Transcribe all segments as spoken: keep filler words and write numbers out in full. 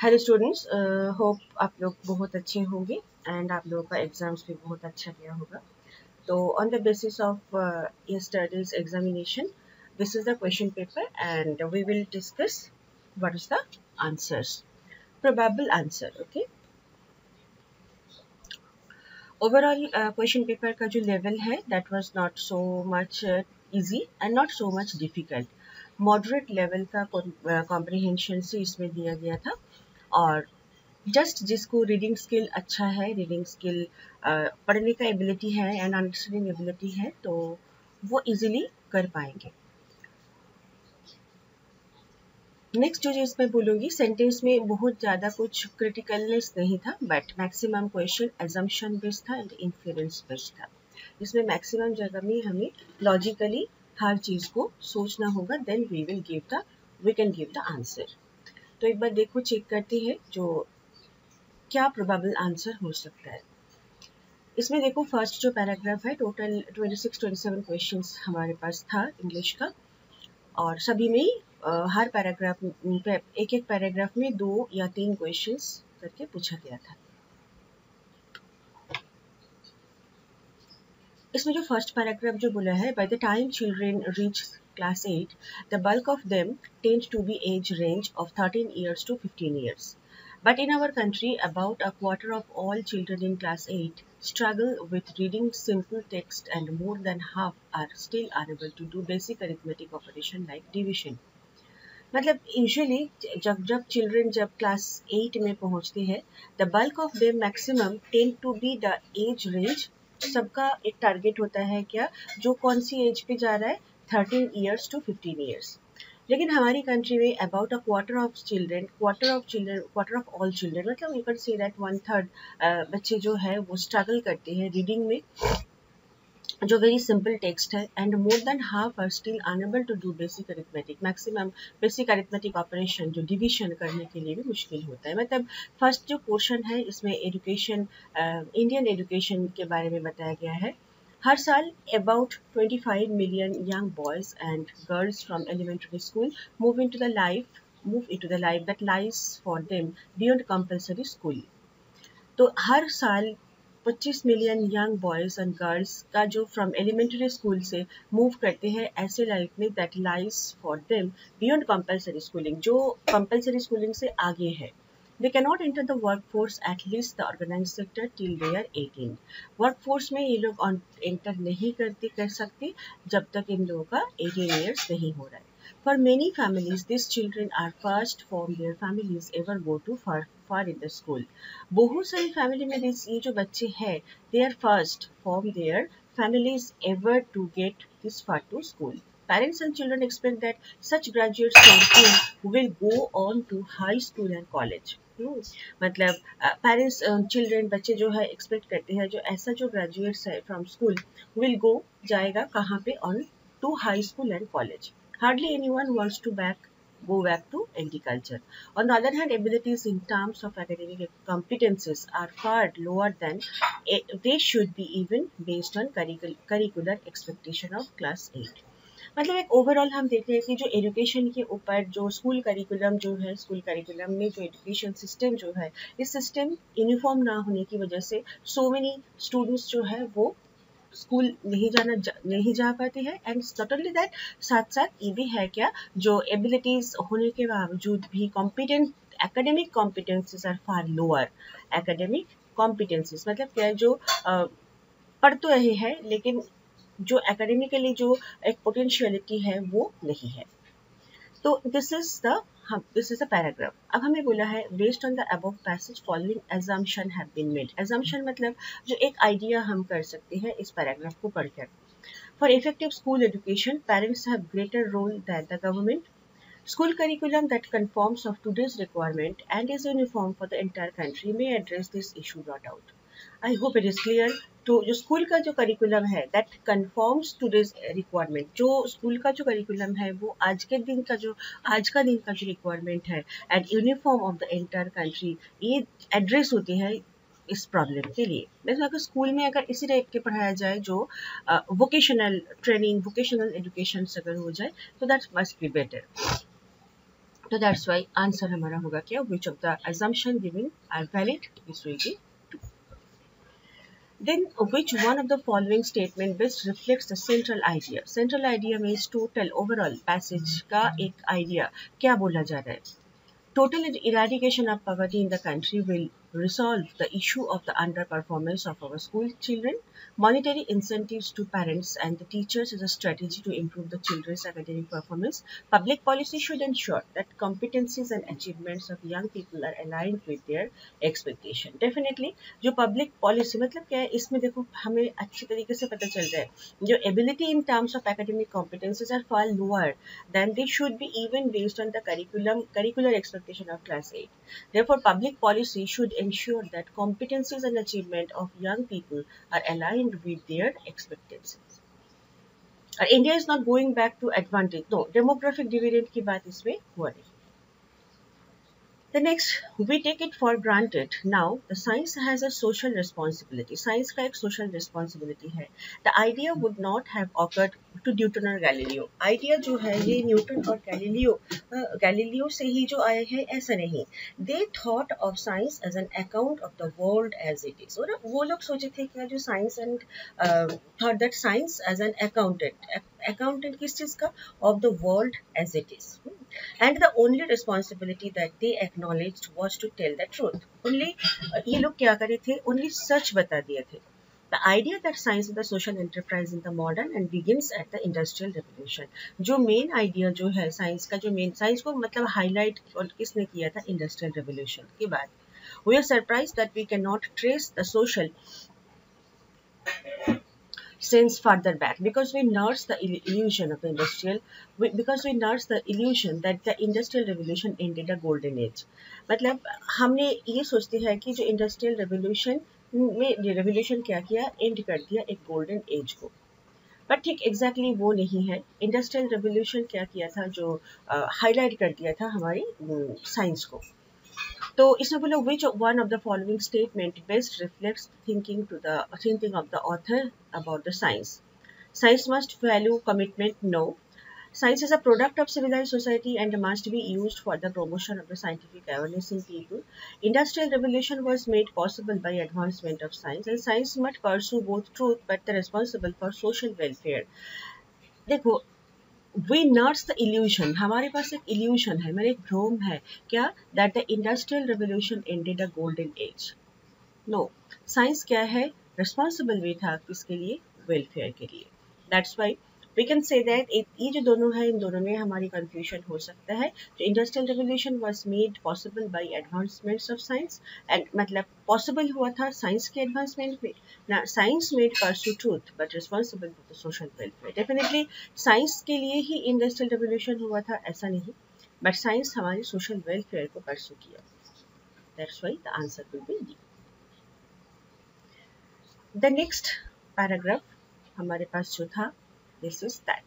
Hello students, hope आप लोग बहुत अच्छे होंगे एंड आप लोगों का एग्जाम्स भी बहुत अच्छा गया होगा. तो on the basis of yesterday's examination, this is the question paper and we will discuss what is the answers, probable answer. Okay, overall question paper का जो लेवल है that was not so much easy and not so much difficult. Moderate level का comprehension से इसमें दिया गया था और जस्ट जिसको रीडिंग स्किल अच्छा है, रीडिंग स्किल पढ़ने का एबिलिटी है एंड अंडरस्टैंडिंग एबिलिटी है, तो वो इजीली कर पाएंगे. नेक्स्ट जो चीज़ मैं बोलूँगी, सेंटेंस में बहुत ज़्यादा कुछ क्रिटिकलनेस नहीं था, but maximum question assumption based था एंड इन्फ्रेंस बेस्ड था. इसमें मैक्सिमम जगह में हमें लॉजिकली हर चीज़ को सोचना होगा, then we will give the we can give the answer. तो एक बार देखो, चेक करते हैं जो क्या प्रोबेबल आंसर हो सकता है. इसमें देखो, फर्स्ट जो पैराग्राफ है, टोटल छब्बीस सत्ताईस क्वेश्चंस हमारे पास था इंग्लिश का, और सभी में आ, हर पैराग्राफ एक एक पैराग्राफ में दो या तीन क्वेश्चंस करके पूछा गया था. इसमें जो फर्स्ट पैराग्राफ जो बोला है, by the time children reach class eight, the bulk of them tend to be age range of thirteen years to fifteen years. But in our country, about a quarter of all children in class eight struggle with reading simple text and more than half are still unable to do basic arithmetic operation like division. मतलब usually जब जब children जब class eight में पहुंचते हैं, the bulk of them maximum tend to be the age range. सबका एक target होता है क्या, जो कौन सी एज पे जा रहा है, thirteen years to fifteen years. लेकिन हमारी कंट्री में about a quarter of children quarter of children quarter of all children, मतलब you can say that one third बच्चे जो है वो स्ट्रगल करते हैं रीडिंग में, जो वेरी सिंपल टेक्स्ट है, and more than half are still unable to do basic arithmetic. Maximum basic arithmetic operation जो डिवीजन करने के लिए भी मुश्किल होता है. मतलब फर्स्ट जो पोर्शन है इसमें एजुकेशन, इंडियन एजुकेशन के बारे में बताया गया है. हर साल about twenty-five million young boys and girls from elementary school move into the life move into the life that lies for them beyond compulsory school. तो हर साल पच्चीस million young boys and girls का जो फ्रॉम एलिमेंट्री स्कूल से move करते हैं ऐसे लाइफ में that lies for them beyond compulsory schooling, जो कंपल्सरी स्कूलिंग से आगे है. They cannot enter the workforce at least the organized sector till they are eighteen. Workforce में ये लोग enter नहीं करते कर सकते जब तक इन लोगों का eighteen years नहीं हो रहा है. For many families, these children are first from their families ever go to far far in the school. बहुत सारी फैमिली में ये जो बच्चे हैं, they are first from their families ever to get this far to school. Parents and children expect that such graduates from school will go on to high school and college. Hmm. मतलब parents children बच्चे जो है expect करते हैं जो ऐसा जो graduates है फ्रॉम स्कूल विल गो जाएगा कहाँ पे, on to high school and college. Hardly anyone wants to back go back to agriculture. On the other hand, abilities in terms of academic competences are far lower than they should be, even based on curricular expectation of class eight. मतलब एक overall हम देखते हैं कि जो education के ऊपर जो स्कूल करिकुलम जो है, स्कूल करिकुलम में जो एजुकेशन सिस्टम जो है, इस सिस्टम यूनिफॉर्म ना होने की वजह से सो मेनी स्टूडेंट्स जो है वो स्कूल नहीं जाना जा, नहीं जा पाते हैं. एंड नॉट ओनली दैट, साथ साथ ये भी है क्या, जो एबिलिटीज होने के बावजूद भी competent academic competencies are far lower. Academic competencies मतलब क्या, जो आ, पढ़ तो रहे हैं लेकिन जो एकेडमिकली जो एक पोटेंशियलिटी है वो नहीं है. तो this is the this is a paragraph. अब हमें बोला है based on the above passage following assumption have been made. assumption मतलब जो एक आइडिया हम कर सकते हैं इस पैराग्राफ को पढ़कर. For effective school education, parents have greater role than the government. School curriculum that conforms of today's requirement and is uniform for the entire country may address this issue, no doubt. I hope it is clear. तो जो school का जो curriculum है that confirms today's requirement, जो school का जो curriculum है वो आज के दिन का जो आज का दिन का जो रिक्वायरमेंट है and uniform of the entire country, ये एड्रेस होते हैं इस प्रॉब्लम के लिए. जैसे अगर स्कूल में अगर इसी टाइप के पढ़ाया जाए, जो वोकेशनल ट्रेनिंग वोकेशनल एजुकेशन अगर हो जाए, तो दैट मस्ट बी बेटर. तो दैट्स वाई आंसर हमारा होगा क्या, which of the assumption given are valid, this will be two. Then which one of the following statement best reflects the central idea? Central idea means total overall passage का एक idea क्या बोला जा रहा है. Total eradication of poverty in the country will resolve the issue of the underperformance of our school children. Monetary incentives to parents and the teachers is a strategy to improve the children's academic performance. Public policy should ensure that competencies and achievements of young people are aligned with their expectation. Definitely, जो public policy मतलब क्या है, इसमें देखो हमें अच्छी तरीके से पता चल रहा है जो ability in terms of academic competencies are far lower than they should be even based on the curriculum curricular expectation of class eight. Therefore, public policy should ensure that competencies and achievement of young people are aligned with their expectations. और India is not going back to advantage. No, demographic dividend की बात इसमें हुआ नहीं. The next, we take it for granted now the science has a social responsibility. Science का एक social responsibility है. The idea would not have occurred to Newton or Galileo. Idea जो है ये न्यूटन और गैलीलियो गैलीलियो से ही जो आया है ऐसा नहीं. They thought of science as an account of the world as it is. और वो लोग सोचे थे कि जो science and uh, thought that science as an accountant. Accountant किस चीज का? Of the world as it is. And the only responsibility that they acknowledged was to tell the truth. Only ये लोग क्या करे थे? Only सच बता दिए थे. The idea that science is the social enterprise in the modern and begins at the industrial revolution. जो main idea जो है science का जो main science को मतलब highlight और किसने किया था? Industrial revolution के बाद. We are surprised that we cannot trace the social since further back because we nurse the illusion of the industrial we, because we nurse the illusion that the industrial revolution ended a golden age. मतलब हमने ये सोचते हैं कि जो industrial revolution में revolution क्या किया, end कर दिया एक golden age को. बट ठीक एग्जैक्टली वो नहीं है. इंडस्ट्रियल रेवोल्यूशन क्या किया था, जो हाईलाइट uh, कर दिया था हमारी साइंस uh, को. तो इसमें बोला which one of the following statement best reflects thinking to the thinking of the author about the science. Science must value commitment. No. Science is a product of civilized society and must be used for the promotion of the scientific awareness in people. Industrial revolution was made possible by advancement of science and science must pursue both truth but the responsible for social welfare. देखो We nurse the illusion. हमारे पास एक illusion है, मेरा एक भ्रम है क्या, that the industrial revolution ended a golden age. No, science क्या है, responsible भी था किसके लिए, welfare के लिए. That's why we can say that ये जो दोनों है इन दोनों में हमारी confusion हो सकता है. जो industrial revolution was made possible by advancements of science and मतलब possible हुआ था science के advancement में. Now science made pursue truth but responsible for the social welfare. Definitely science के लिए ही industrial revolution हुआ था ऐसा नहीं, but science हमारी social welfare को pursue किया. That's why the answer will be D. The next paragraph हमारे पास जो था, this is that.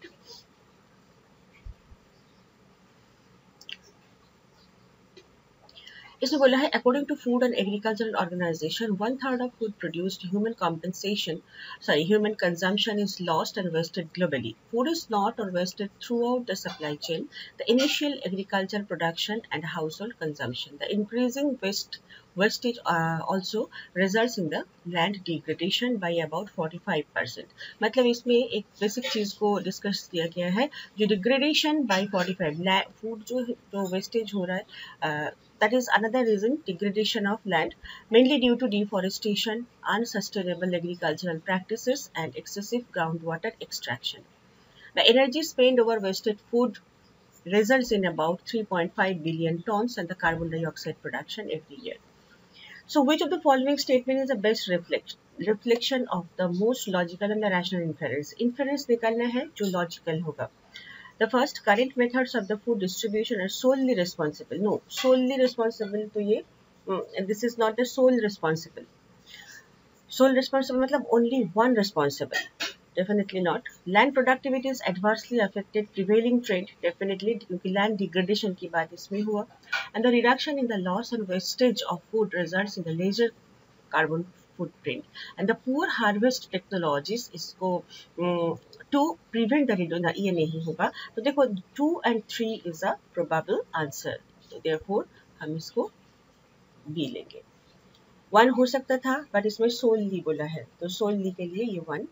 इसमें बोला है according to Food and Agricultural Organization, one third of food produced human compensation, sorry, human consumption is lost and wasted globally. Food is not or wasted throughout the supply chain, the initial agricultural production and household consumption. The increasing waste wastage uh, also results in the land degradation by about forty-five percent. मतलब इसमें एक basic चीज को discuss किया गया है, जो degradation bye forty-five, food जो जो वेस्टेज हो रहा है, uh, that is another reason, degradation of land, mainly due to deforestation, unsustainable agricultural practices and excessive groundwater extraction. The energy spent over wasted food results in about three point five billion tons and the carbon dioxide production every year. So which of the following statement is the best reflect, reflection of the most logical and the rational inference? Inference निकालना है जो logical होगा. The first, current methods of the food distribution are solely responsible. No, solely responsible तो ये mm, this is not the sole responsible. Sole responsible मतलब only one responsible. Definitely not. Land productivity is adversely affected prevailing trend. Definitely क्योंकि land degradation की बात इसमें हुआ. And the reduction in the loss and wastage of food results in the larger carbon footprint. And the poor harvest technologies इसको um, to prevent the reduction, ये नहीं होगा. तो देखो two and three is a probable answer. तो therefore हम इसको B लेंगे। वन हो सकता था बट इसमें सोलली बोला है, तो सोलली के लिए ये वन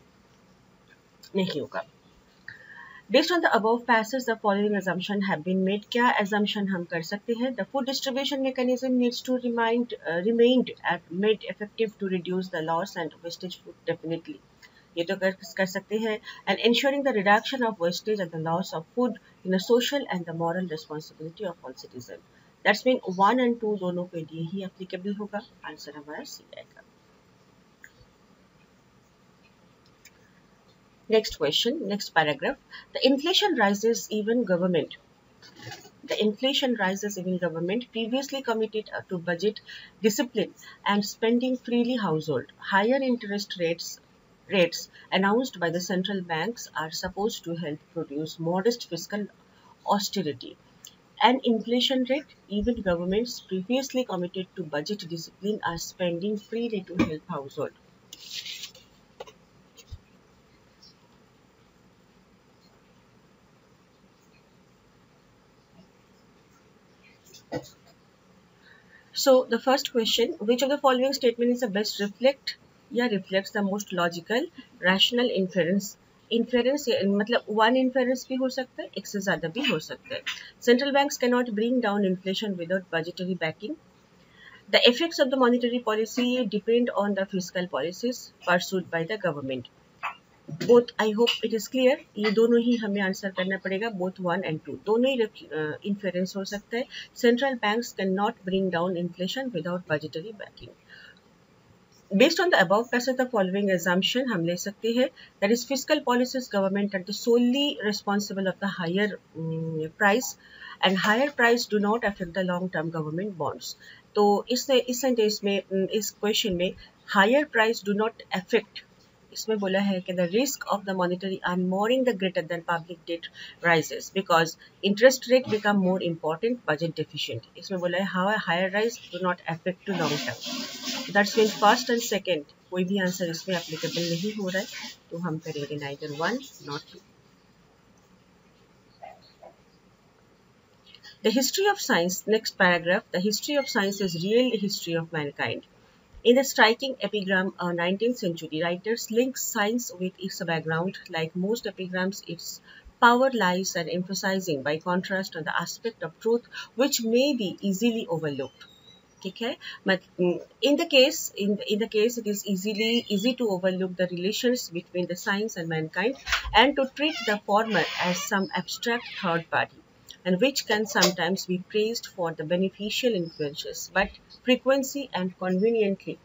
नहीं होगा। Based on the above passage, the following assumption have been made. क्या assumption हम कर सकते हैं? The food distribution mechanism needs to remain uh, remained uh, made effective to reduce the loss and wastage food definitely. ये तो कर, कर सकते हैं. And ensuring the reduction of wastage and the loss of food in a social and the moral responsibility of all citizens. That's mean one and two दोनों के लिए ही applicable होगा. Answer हमारा C आएगा. Next question, next paragraph. The inflation rises even government. The inflation rises even government previously committed to budget discipline and spending freely household. Higher interest rates rates announced by the central banks are supposed to help produce modest fiscal austerity. An inflation rate, even governments previously committed to budget discipline are spending freely to help household. So the first question, which of the following statement is the best reflect या reflects the most logical rational inference? Inference मतलब one inference भी हो सकता है, एक से ज़्यादा भी हो सकता है. Central banks cannot bring down inflation without budgetary backing. The effects of the monetary policy depend on the fiscal policies pursued by the government. Both I hope it is clear. ये दोनों ही हमें आंसर करना पड़ेगा, both one and to दोनों ही influence हो सकता है. Central banks can not bring down inflation without budgetary backing. Based on the above passage, the following assumption हम ले सकते हैं. That is, fiscal policies government are solely responsible of the higher um, price and higher price do not affect the long term government bonds. तो इस इस sentence में, इस question में higher price do not affect, इसमें बोला है कि the risk of the monetary unmooring the greater than public debt rises because interest rate become more important budget deficient. इसमें बोला है how higher rise do not affect to long term. That's mean first and second कोई भी answer इसमें applicable नहीं हो रहा है, तो हम करेंगे neither one nor two. The history of science, next paragraph. The history of science is real history of mankind. In the striking epigram of nineteenth century writers link science with its background. Like most epigrams, its power lies in emphasizing by contrast on the aspect of truth which may be easily overlooked. Okay, but in the case in the, in the case it is easily easy to overlook the relations between the science and mankind and to treat the former as some abstract third party, and which can sometimes be praised for the beneficial influences, but frequency and conveniently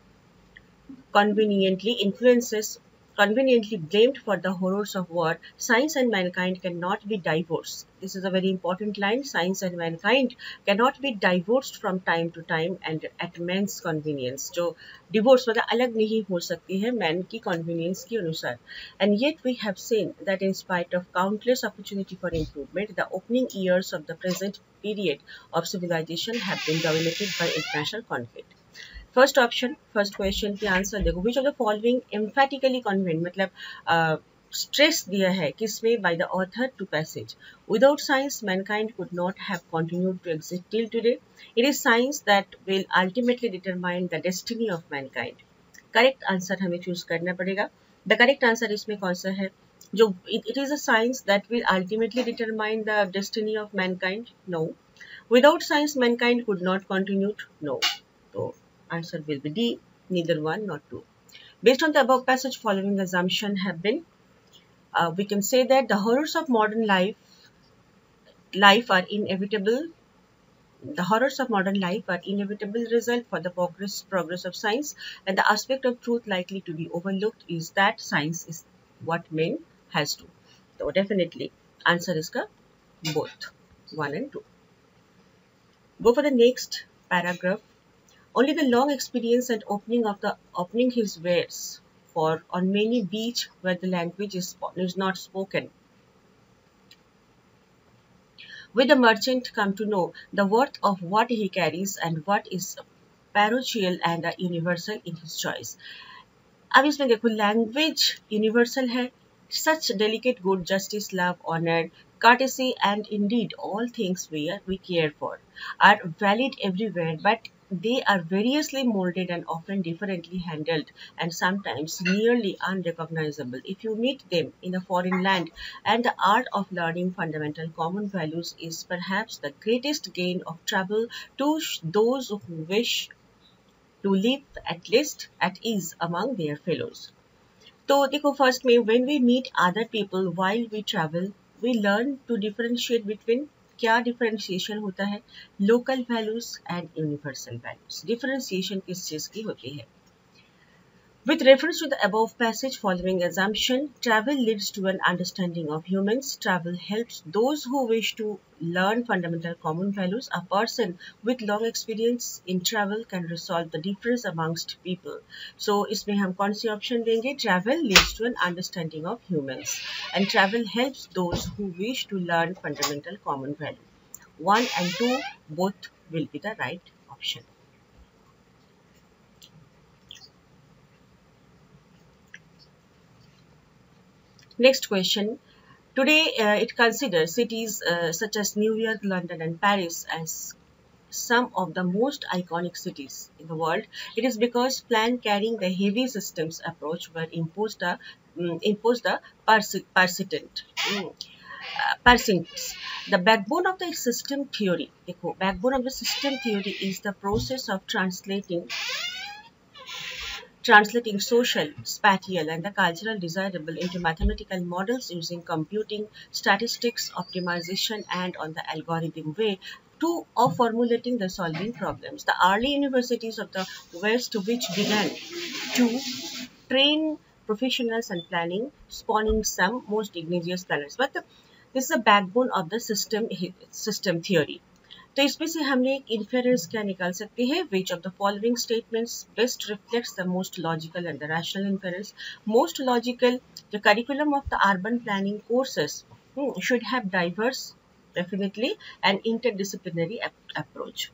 conveniently influences conveniently blamed for the horrors of war. Science and mankind cannot be divorced. This is a very important line. Science and mankind cannot be divorced from time to time and at man's convenience. जो divorce मतलब अलग नहीं हो सकती है man की convenience के अनुसार. And yet we have seen that in spite of countless opportunity for improvement, the opening years of the present period of civilization have been dominated by international conflict. First option, first question की answer देखो. Which of the following emphatically conveyed मतलब stress दिया है किसमें, by the author to passage. Without science mankind could not have continued to exist till today. It is science that will ultimately determine the destiny of mankind. Correct answer हमें choose करना पड़ेगा. The correct answer इसमें कौन सा है, जो it is a science that will ultimately determine the destiny of mankind. No. Without science mankind could not continued. No. तो answer will be D, neither one nor two. Based on the above passage, following assumption have been, uh, we can say that the horrors of modern life life are inevitable. The horrors of modern life are inevitable result for the progress progress of science, and the aspect of truth likely to be overlooked is that science is what man has to. So definitely answer is ka both one and two. Go for the next paragraph. Only the long experience and opening of the opening his wares for on many beach where the language is, is not spoken, with the merchant come to know the worth of what he carries and what is parochial and universal in his choice. अब इसमें देखो language universal है. Such delicate good, justice, love, honor, courtesy, and indeed all things we, are, we care for are valid everywhere, but they are variously molded and often differently handled and sometimes nearly unrecognizable if you meet them in a foreign land. And the art of learning fundamental common values is perhaps the greatest gain of travel to those who wish to live at least at ease among their fellows. तो देखो first में when we meet other people while we travel we learn to differentiate between क्या differentiation होता है local values and universal values differentiation किस चीज की होती है With reference to the above passage following assumption, travel leads to an understanding of humans. Travel helps those who wish to learn fundamental common values. A person with long experience in travel can resolve the difference amongst people. So, इसमें हम कौन सी option देंगे? Travel leads to an understanding of humans. And travel helps those who wish to learn fundamental common values. One and two, both will be the right option. Next question. Today, uh, it considers cities uh, such as New York, London, and Paris as some of the most iconic cities in the world. It is because plan carrying the heavy systems approach were imposed the um, imposed the persistent um, uh, persistence. The backbone of the system theory. देखो, backbone of the system theory is the process of translating translating social, spatial, and the cultural desirable into mathematical models using computing, statistics, optimization, and on the algorithm way to of formulating the solving problems. The early universities of the West, which began to train professionals and planning, spawning some most egregious planners. But the, this is the backbone of the system system theory. तो इसमें से हमने एक inference क्या निकाल सकते हैं which of the following statements best reflects the most logical and the rational inference most logical the curriculum of the urban planning courses should have diverse definitely and interdisciplinary approach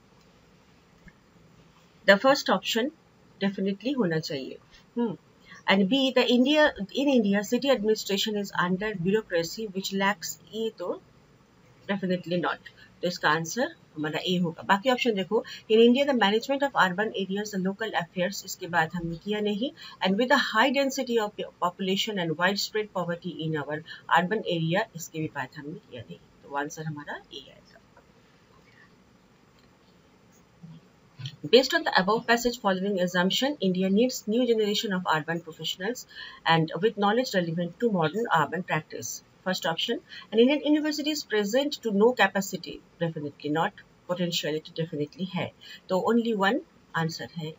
the first option definitely होना चाहिए hmm. And B, the India in India city administration is under bureaucracy which lacks ये तो definitely not. तो इसका answer हमारा ए होगा बाकी option देखो in India the management of urban areas the local affairs इसके बाद हमने किया नहीं and with the high density of population and wide spread poverty in our urban area इसके भी बाद हमने किया नहीं तो आंसर हमारा ए आएगा Based on the above passage following assumption, India needs new generation of urban professionals and with knowledge relevant to modern urban practice. First option, an Indian university is present to no capacity, definitely not, potentiality definitely है, तो only one answer है.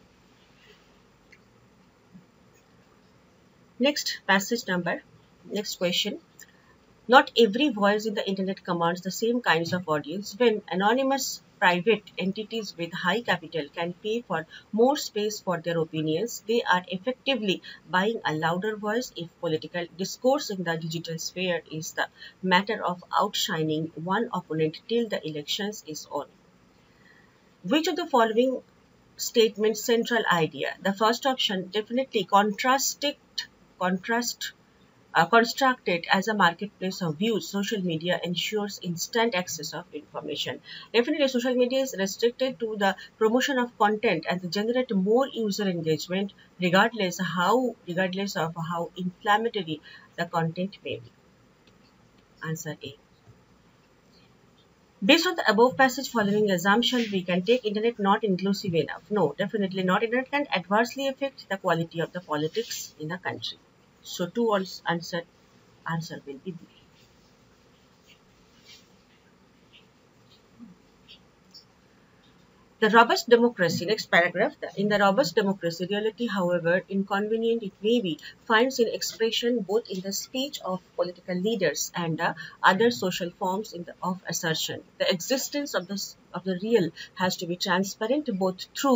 Next passage number, next question. Not every voice in the internet commands the same kinds of audience. When anonymous private entities with high capital can pay for more space for their opinions, they are effectively buying a louder voice if political discourse in the digital sphere is the matter of outshining one opponent till the elections is on. Which of the following statements central idea? The first option definitely contrasted, contrast Uh, constructed as a marketplace of views, social media ensures instant access of information. Definitely, social media is restricted to the promotion of content and to generate more user engagement, regardless how, regardless of how inflammatory the content may be. Answer A. Based on the above passage following assumption, we can take internet not inclusive enough. No, definitely not. Internet can adversely affect the quality of the politics in a country. So two answer answer will be B. The robust democracy, next paragraph, in the robust democracy, reality, however inconvenient it may be, finds in expression both in the speech of political leaders and the other social forms in the, of assertion. The existence of, this, of the real has to be transparent both through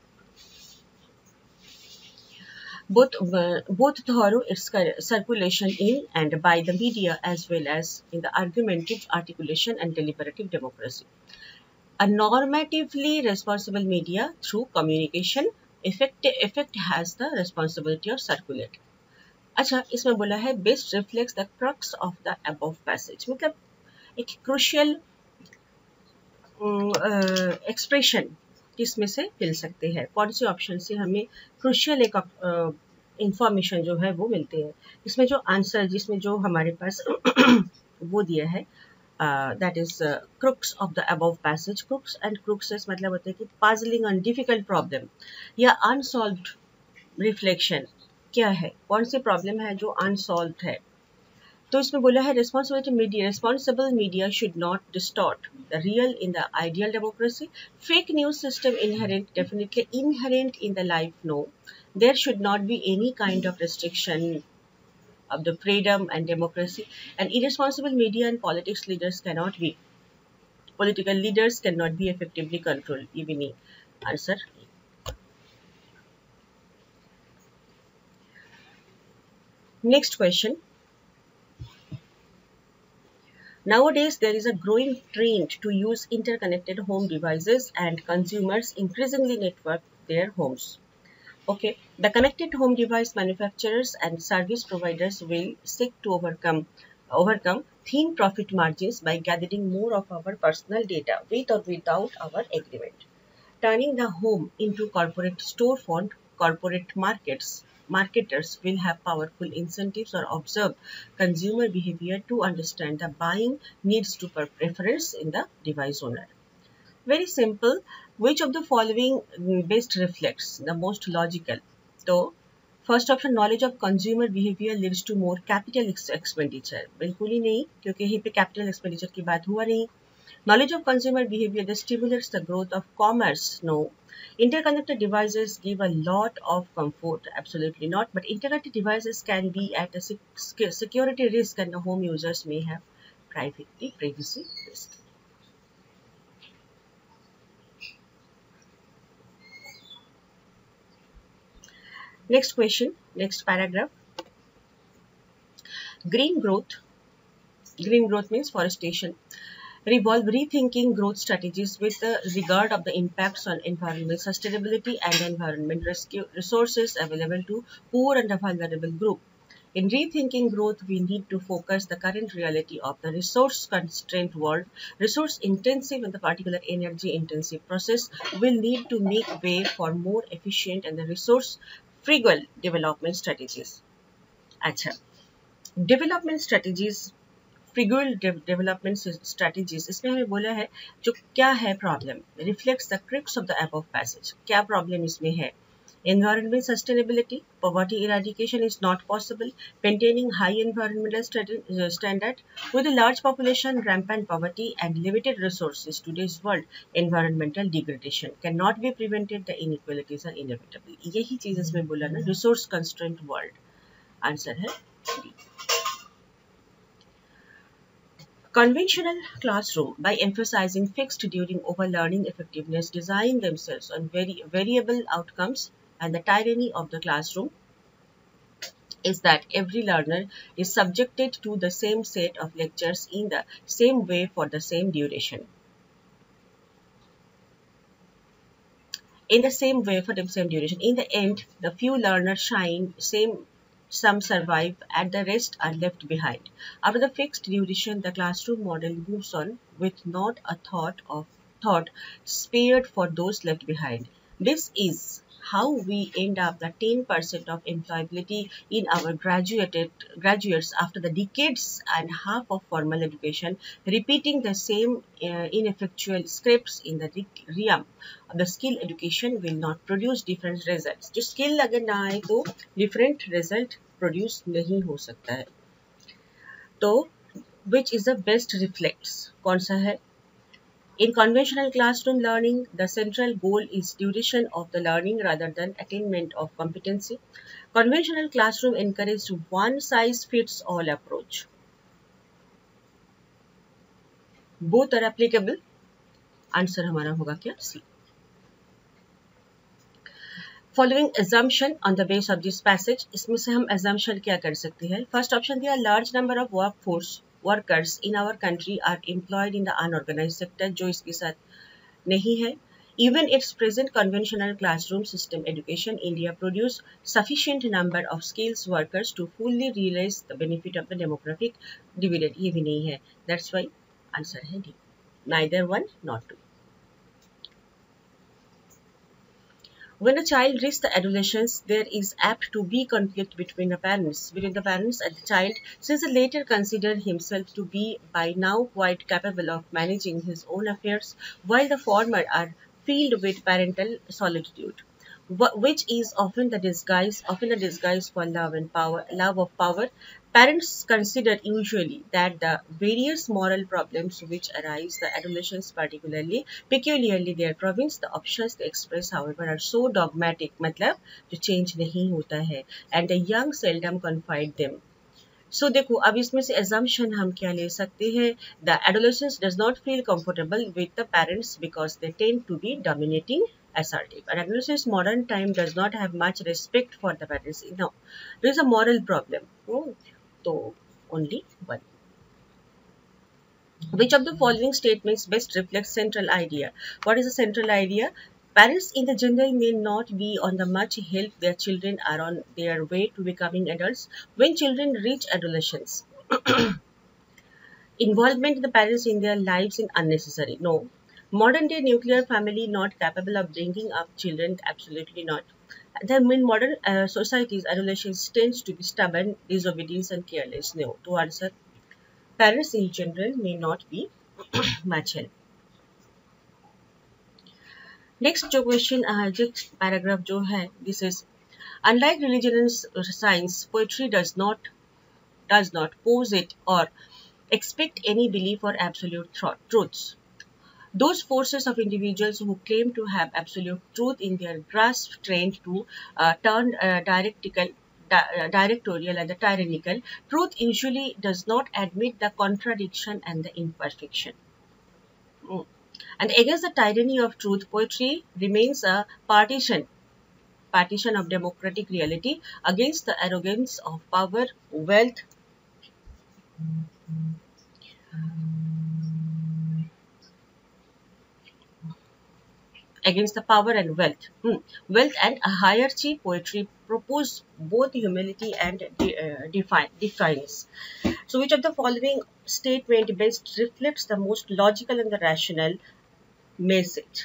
both uh, both thorough its circulation in and by the media as well as in the argumentative articulation and deliberative democracy. A normatively responsible media through communication effect, effect has the responsibility of circulating. अच्छा, इसमें बोला है best reflects the crux of the above passage, मतलब एक crucial expression किस में से मिल सकते हैं, कौन से ऑप्शन से हमें क्रुशियल एक इंफॉर्मेशन जो है वो मिलती है। इसमें जो आंसर जिसमें जो हमारे पास वो दिया है that is crux of the above passage. Crux and cruxes मतलब होता है कि पजलिंग एंड डिफिकल्ट प्रॉब्लम या अनसॉल्व्ड रिफ्लेक्शन क्या है, कौन सी प्रॉब्लम है जो अनसॉल्व्ड है। तो इसमें बोला है responsibility media responsible media should not distort the real in the ideal democracy. Fake news system inherent definitely inherent in the life, no there should not be any kind of restriction of the freedom and democracy, and irresponsible media and politics leaders cannot be political leaders cannot be effectively controlled, even answer. Next question. Nowadays, there is a growing trend to use interconnected home devices, and consumers increasingly network their homes. Okay, the connected home device manufacturers and service providers will seek to overcome overcome thin profit margins by gathering more of our personal data with or without our agreement, turning the home into corporate storefront. Corporate markets marketers will have powerful incentives or observe consumer behavior to understand the buying needs to preference in the device owner. Very simple. Which of the following mm, best reflects the most logical? तो first option knowledge of consumer behaviour leads to more capital expenditure, बिल्कुल ही नहीं, क्योंकि यहीं पे capital expenditure की बात हुआ नहीं। Knowledge of consumer behaviour the stimulates the growth of commerce, no. Interconnected devices give a lot of comfort, absolutely not, but interconnected devices can be at a sec- security risk and the home users may have privacy privacy risk. Next question, next paragraph. Green growth. Green growth means forestation. Revolve rethinking growth strategies with the regard of the impacts on environment sustainability and environment rescue resources available to poor and vulnerable group. In rethinking growth, we need to focus the current reality of the resource constrained world. Resource intensive and the particular energy intensive process will need to make way for more efficient and the resource frugal development strategies. अच्छा, development strategies, frugal development strategies, इसमें हमें बोला है जो क्या है problem, reflects the crux of the above passage. क्या problem इसमें है? Environment sustainability, poverty eradication is not possible. Maintaining high environmental standard with a large population, rampant poverty, and limited resources, today's world, environmental degradation cannot be prevented. The inequalities are inevitable. यही चीज इसमें बोला ना, resource constrained world. Answer है D. Conventional classroom, by emphasizing fixed during over learning effectiveness, design themselves on very variable outcomes, and the tyranny of the classroom is that every learner is subjected to the same set of lectures in the same way for the same duration. In the same way for the same duration. In the end, the few learners shine, same some survive, and the rest are left behind. After the fixed duration, the classroom model moves on with not a thought of thought spared for those left behind. This is how we end up the ten percent of employability in our graduated graduates after the decades and half of formal education, repeating the same uh, ineffectual scripts in the realm of the skill education will not produce different results. जो skill अगर ना आए तो different result produce नहीं हो सकता है. तो which is the best reflects, कौन सा है? In conventional classroom learning, the central goal is duration of the learning rather than attainment of competency. Conventional classroom encourages one size fits all approach. Both are applicable. Answer हमारा होगा क्या? C. Following assumption on the base of this passage, इसमें से हम assumption क्या कर सकते हैं? First option दिया, large number of workforce workers in our country are employed in the unorganized sector, जो इसके साथ नहीं है. Even its present conventional classroom system education, India produce sufficient number of skills workers to fully realize the benefit of the demographic dividend. ये भी नहीं है. That's why answer है D. Neither one, not two. When a child reaches the adolescence, there is apt to be conflict between the parents, between the parents and the child, since the latter considers himself to be by now quite capable of managing his own affairs, while the former are filled with parental solicitude, which is often the disguise, often a disguise for love and power, love of power. Parents consider usually that the various moral problems which arise the adolescents, particularly peculiarly their province, the options they express however are so dogmatic, मतलब जो change नहीं होता है, and the young seldom confide them. So देखो अब इसमें से assumption हम क्या ले सकते हैं? The adolescence does not feel comfortable with the parents because they tend to be dominating, assertive. And adolescence modern time does not have much respect for the parents. No, there is a moral problem. Oh, so only one. Which of the following statements best reflects central idea? What is the central idea? Parents in the general may not be on the much help their children are on their way to becoming adults. When children reach adolescence, involvement of the parents in their lives is unnecessary. No. Modern day nuclear family not capable of bringing up children, absolutely not. Then in modern uh, societies, adolescence tends to be stubborn, disobedient and careless. No. To answer, parents in general may not be much help. Next जो question uh, next paragraph जो है, this is unlike religion and science, poetry does not does not pose it or expect any belief or absolute truths. Those forces of individuals who claim to have absolute truth in their grasp trained to uh, turn uh, directical, di- directorial and the tyrannical, truth usually does not admit the contradiction and the imperfection. Mm. And against the tyranny of truth, poetry remains a partition, partition of democratic reality against the arrogance of power, wealth, against the power and wealth. Hmm. Wealth and a hierarchy, poetry propose both humility and de- uh, define, defiance. So which of the following statement best reflects the most logical and the rational message?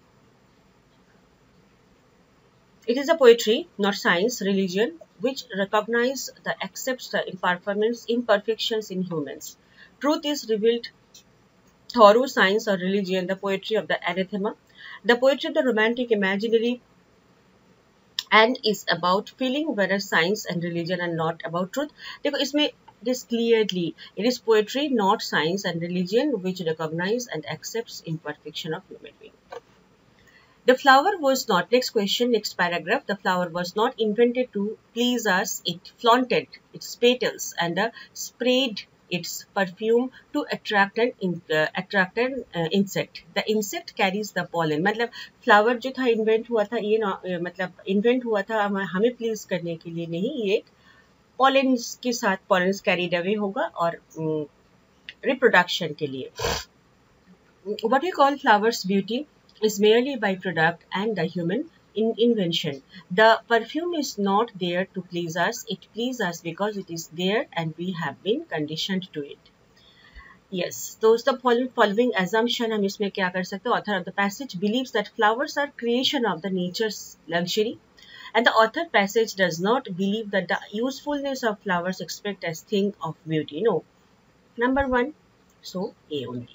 It is a poetry, not science, religion, which recognize the accepts the imperformance, imperfections in humans. Truth is revealed through science or religion, the poetry of the anathema, the poetry of the romantic imaginary, and is about feeling, whereas science and religion are not about truth. देखो इसमें it is clearly it is poetry, not science and religion, which recognize and accepts imperfection of human being. The flower was not, next question, next paragraph, the flower was not invented to please us. It flaunted its petals and uh, sprayed its perfume to attract an in, uh, attract an uh, insect. The insect carries the pollen. मतलब flower जो था invent हुआ था ये ना मतलब invent हुआ था हमें please करने के लिए नहीं, ये pollens के साथ pollens carried away होगा और um, reproduction के लिए. What we call flowers beauty is merely byproduct and the human in invention. The perfume is not there to please us. It pleases us because it is there and we have been conditioned to it. Yes, those the following assumption हम इसमें क्या कर सकते हैं? Author of the passage believes that flowers are creation of the nature's luxury, and the author passage does not believe that the usefulness of flowers expressed as thing of beauty. No, number one, so A only.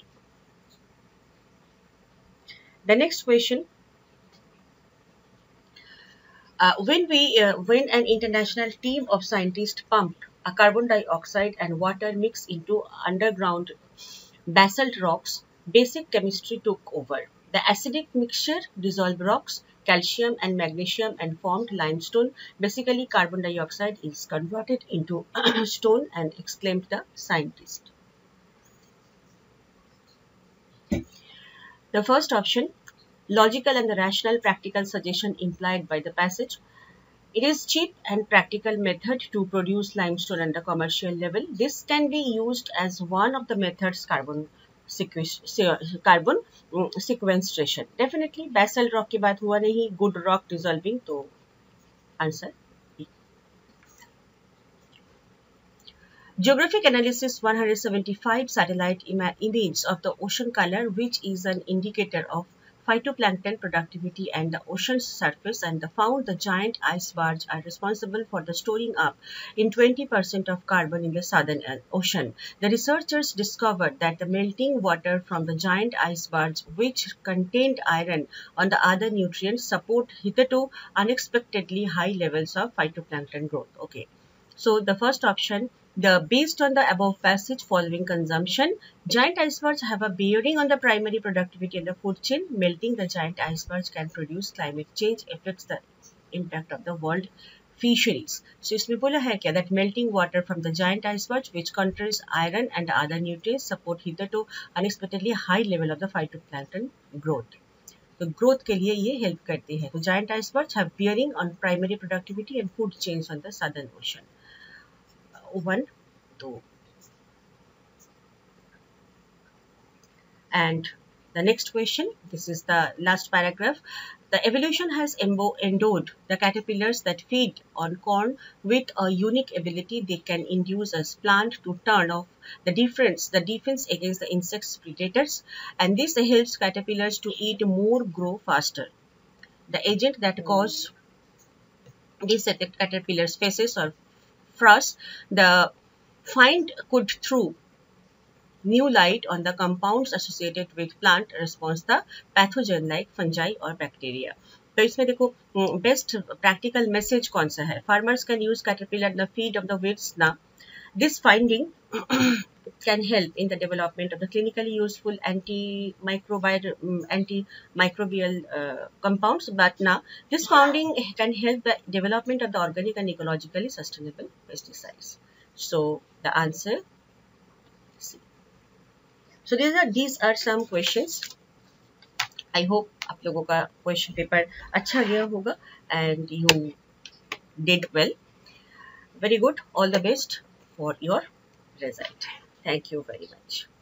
The next question, uh, when we uh, when an international team of scientists pumped a carbon dioxide and water mixed into underground basalt rocks, basic chemistry took over. The acidic mixture dissolved rocks, calcium and magnesium and formed limestone. Basically, carbon dioxide is converted into stone and exclaimed the scientist. The first option, logical and the rational practical suggestion implied by the passage. It is cheap and practical method to produce limestone at the commercial level. This can be used as one of the methods carbon carbon sequestration. Definitely basal rock की बात हुआ नहीं, good rock dissolving, तो answer. Geographic Analysis one hundred seventy-five satellite ima image of the ocean color, which is an indicator of phytoplankton productivity and the ocean's surface, and the found the giant icebergs are responsible for the storing up in twenty percent of carbon in the southern ocean. The researchers discovered that the melting water from the giant icebergs, which contained iron and the other nutrients, support hitherto unexpectedly high levels of phytoplankton growth. Okay, so the first option, the based on the above passage following consumption, giant icebergs have a bearing on the primary productivity in the food chain. Melting the giant icebergs can produce climate change, affects the impact of the world fisheries. So इसमें बोला है क्या, that melting water from the giant icebergs which contains iron and other nutrients support hitherto unexpectedly high level of the phytoplankton growth. तो growth के लिए ये help करती है. तो giant icebergs have bearing on primary productivity and food chains on the southern ocean. One, two. And the next question, this is the last paragraph. The evolution has endowed the caterpillars that feed on corn with a unique ability. They can induce a plant to turn off the defense, the defense against the insects predators, and this helps caterpillars to eat more, grow faster. The agent that cause these caterpillars faces or frost, the find could throw new light on the compounds associated with plant response, the pathogen like fungi or bacteria. तो इसमें देखो best practical message कौन सा है. Farmers can use caterpillar the feed of the weeds ना. This finding can help in the development of the clinically useful antimicrobial um, antimicrobial uh, compounds, but now this finding can help the development of the organic and ecologically sustainable pesticides. So the answer C. So these are these are some questions. I hope आप लोगों का question paper अच्छा गया होगा and you did well. Very good. All the best for your result. Thank you very much.